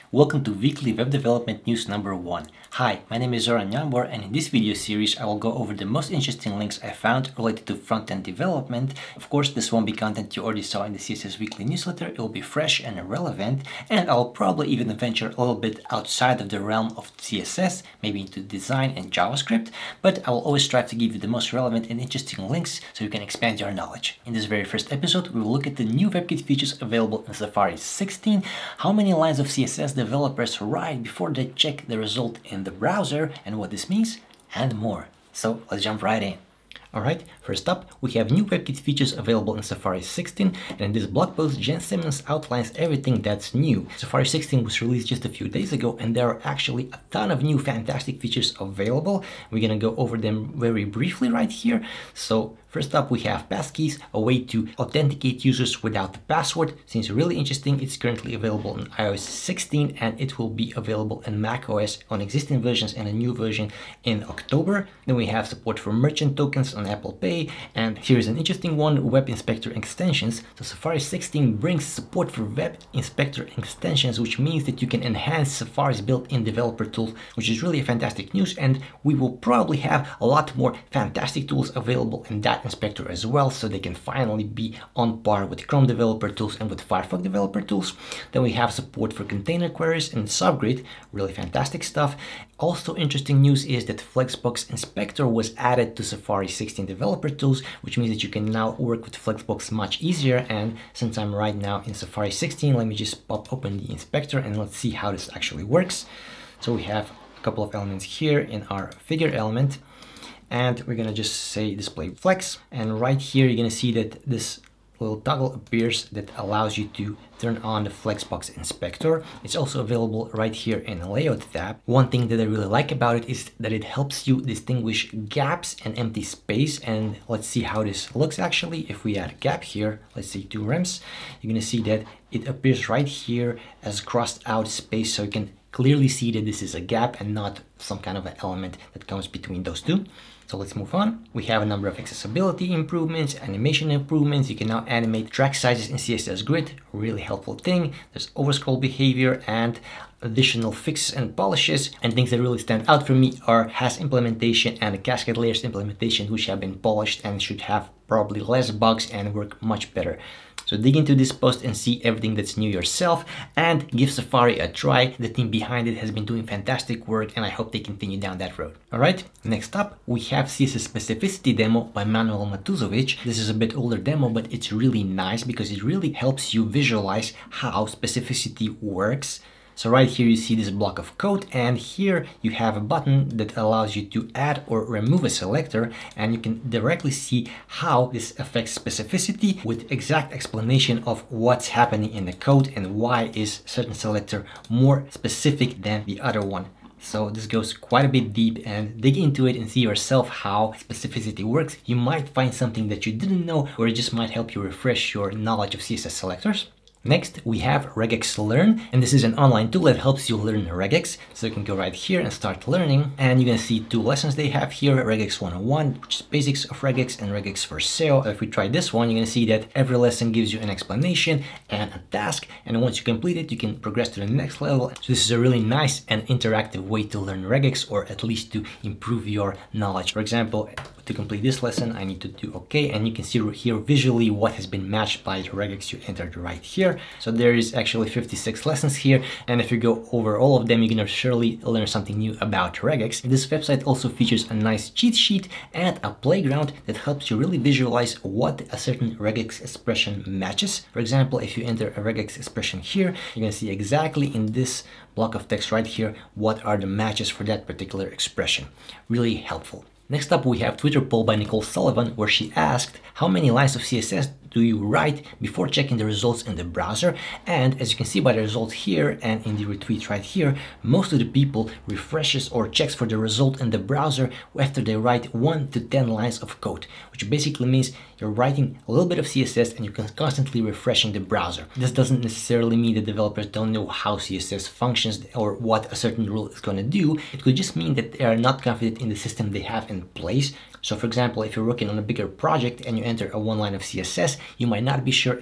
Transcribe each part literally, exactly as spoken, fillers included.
Welcome to Weekly Web Development News number one. Hi, my name is Zoran Jambor, and in this video series I will go over the most interesting links I found related to front-end development. Of course, this won't be content you already saw in the C S S Weekly newsletter. It will be fresh and relevant, and I'll probably even venture a little bit outside of the realm of C S S, maybe into design and JavaScript, but I will always strive to give you the most relevant and interesting links so you can expand your knowledge. In this very first episode, we will look at the new WebKit features available in Safari sixteen, how many lines of C S S developers write before they check the result in the browser and what this means, and more. So let's jump right in. Alright, first up, we have new WebKit features available in Safari sixteen, and in this blog post, Jen Simmons outlines everything that's new. Safari sixteen was released just a few days ago, and there are actually a ton of new fantastic features available. We're gonna go over them very briefly right here. So first up, we have passkeys, a way to authenticate users without the password. Seems really interesting. It's currently available in i O S sixteen, and it will be available in macOS on existing versions and a new version in October. Then we have support for merchant tokens on Apple Pay, and here's an interesting one, Web Inspector extensions. So Safari sixteen brings support for Web Inspector extensions, which means that you can enhance Safari's built-in developer tools, which is really fantastic news, and we will probably have a lot more fantastic tools available in that inspector as well, so they can finally be on par with Chrome developer tools and with Firefox developer tools. Then we have support for container queries and subgrid, really fantastic stuff. Also interesting news is that Flexbox Inspector was added to Safari sixteen developer tools, which means that you can now work with Flexbox much easier. And since I'm right now in Safari sixteen, let me just pop open the inspector and let's see how this actually works. So we have a couple of elements here in our figure element, and we're gonna just say display flex, and right here you're gonna see that this little toggle appears that allows you to turn on the Flexbox Inspector. It's also available right here in the layout tab. One thing that I really like about it is that it helps you distinguish gaps and empty space, and let's see how this looks actually. If we add a gap here, let's say two rems, you're gonna see that it appears right here as crossed out space, so you can clearly see that this is a gap and not some kind of an element that comes between those two. So let's move on. We have a number of accessibility improvements, animation improvements. You can now animate track sizes in C S S Grid, really helpful thing. There's overscroll behavior and additional fixes and polishes, and things that really stand out for me are Has implementation and the Cascade Layers implementation, which have been polished and should have probably less bugs and work much better. So dig into this post and see everything that's new yourself, and give Safari a try. The team behind it has been doing fantastic work, and I hope they continue down that road. Alright, next up we have C S S Specificity Demo by Manuel and Matuzović. This is a bit older demo, but it's really nice because it really helps you visualize how specificity works. So right here you see this block of code, and here you have a button that allows you to add or remove a selector, and you can directly see how this affects specificity with exact explanation of what's happening in the code and why is certain selector more specific than the other one. So this goes quite a bit deep, and dig into it and see yourself how specificity works. You might find something that you didn't know, or it just might help you refresh your knowledge of C S S selectors. Next, we have Regex Learn, and this is an online tool that helps you learn Regex. So you can go right here and start learning, and you're gonna see two lessons they have here, Regex one oh one, which is basics of Regex, and Regex for S E O. So if we try this one, you're gonna see that every lesson gives you an explanation and a task, and once you complete it, you can progress to the next level. So this is a really nice and interactive way to learn Regex, or at least to improve your knowledge. For example, to complete this lesson, I need to do OK, and you can see here visually what has been matched by the Regex you entered right here. So there is actually fifty-six lessons here, and if you go over all of them, you're gonna surely learn something new about Regex. This website also features a nice cheat sheet and a playground that helps you really visualize what a certain Regex expression matches. For example, if you enter a Regex expression here, you're gonna see exactly in this block of text right here what are the matches for that particular expression. Really helpful. Next up, we have Twitter poll by Nicole Sullivan, where she asked, how many lines of C S S do you write before checking the results in the browser? And as you can see by the results here and in the retweet right here, most of the people refreshes or checks for the result in the browser after they write one to ten lines of code, which basically means you're writing a little bit of C S S and you're constantly refreshing the browser. This doesn't necessarily mean that developers don't know how C S S functions or what a certain rule is going to do. It could just mean that they are not confident in the system they have in place. So for example, if you're working on a bigger project and you enter a one line of C S S, you might not be sure if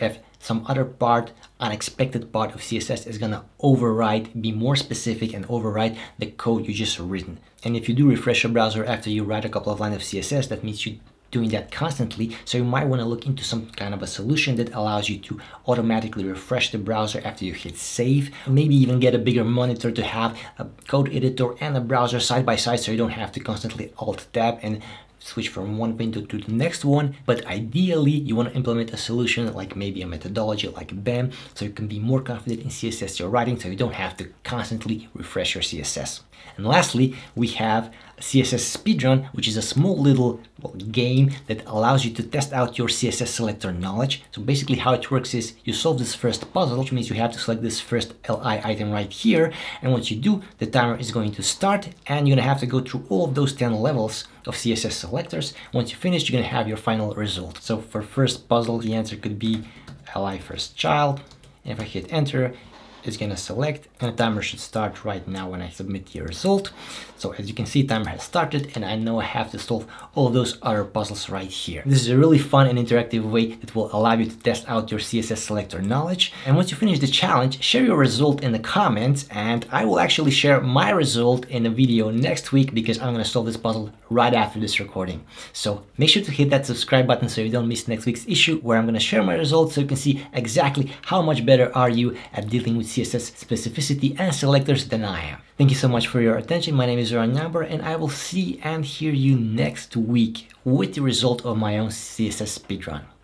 some other part, unexpected part of C S S is gonna override, be more specific and override the code you just written. And if you do refresh your browser after you write a couple of lines of C S S, that means you doing that constantly, so you might want to look into some kind of a solution that allows you to automatically refresh the browser after you hit save. Maybe even get a bigger monitor to have a code editor and a browser side by side, so you don't have to constantly alt tab and switch from one window to the next one. But ideally you want to implement a solution like maybe a methodology like B A M, so you can be more confident in C S S you're writing, so you don't have to constantly refresh your C S S. And lastly, we have C S S Speedrun, which is a small little well, game that allows you to test out your C S S selector knowledge. So basically how it works is you solve this first puzzle, which means you have to select this first L I item right here. And once you do, the timer is going to start and you're gonna have to go through all of those ten levels of C S S selectors. Once you finish, you're gonna have your final result. So for first puzzle, the answer could be L I first child. And if I hit enter, it's gonna select, and the timer should start right now when I submit the result. So as you can see, timer has started, and I know I have to solve all of those other puzzles right here. This is a really fun and interactive way that will allow you to test out your C S S selector knowledge. And once you finish the challenge, share your result in the comments, and I will actually share my result in a video next week because I'm gonna solve this puzzle right after this recording. So make sure to hit that subscribe button so you don't miss next week's issue, where I'm gonna share my results so you can see exactly how much better are you at dealing with C S S specificity and selectors than I am. Thank you so much for your attention. My name is Zoran Jambor, and I will see and hear you next week with the result of my own C S S speedrun.